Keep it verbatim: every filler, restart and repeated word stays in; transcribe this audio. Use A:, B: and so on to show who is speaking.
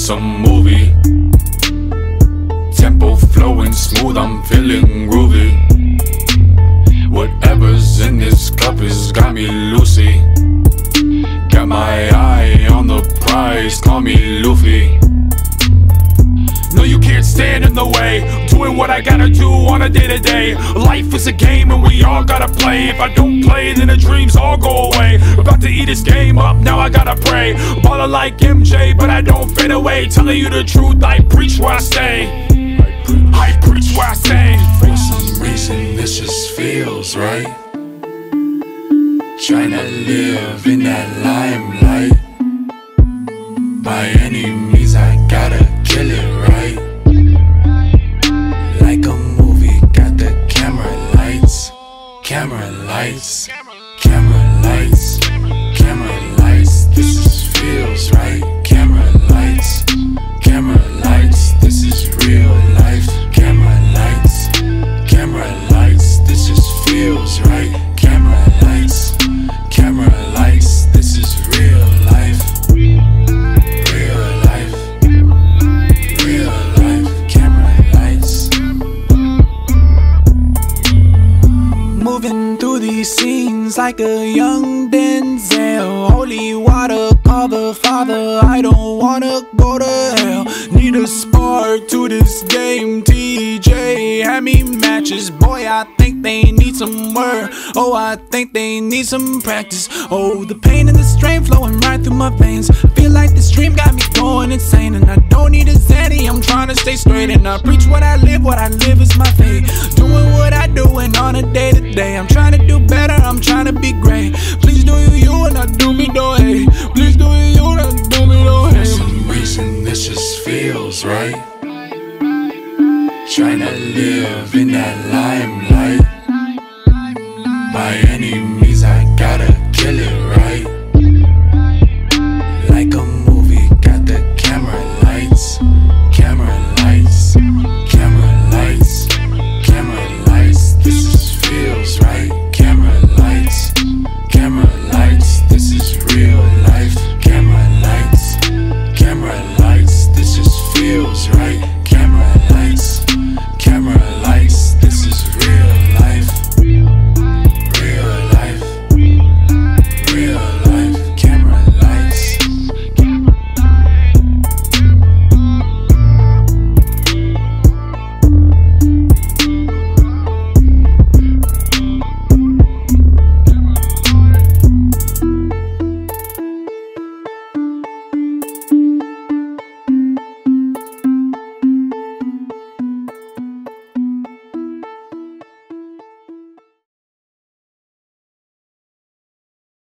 A: some movie. Tempo flowing smooth, I'm feeling groovy. Whatever's in this cup has got me loosey. Got my eye on the prize, call me Luffy. No, you can't stand in the way. Doing what I gotta do on a day-to-day. Life is a game and we all gotta play. If I don't play, then the dreams all go away. About to eat this game up, now I gotta pray. Ballin' like M J, but I don't fade away. Telling you the truth, I preach where I stay. I preach where I stay. For some reason this just feels right. Tryna live in that limelight. By any means I gotta kill it right. Like a movie, got the camera lights. Camera lights. Camera lights. Camera lights. This is feels right. Camera lights. Camera lights. This is real life. Camera lights. Camera lights. This just feels right. Camera lights. Camera lights. This is real life. Real life. Real life. Camera lights. Moving through these scenes like a young Denzel. Holy water, call the Father. I don't wanna go to hell. Need a spark to this game. T J had me matches. Boy, I think they need some work. Oh, I think they need some practice. Oh, the pain and the strain flowing right through my veins. Feel like this dream got me going insane. And I don't need a Zanny, I'm trying to stay straight. And I preach what I live, what I live is my faith. Doing what I do and on a day to day. I'm trying to do better, I'm trying to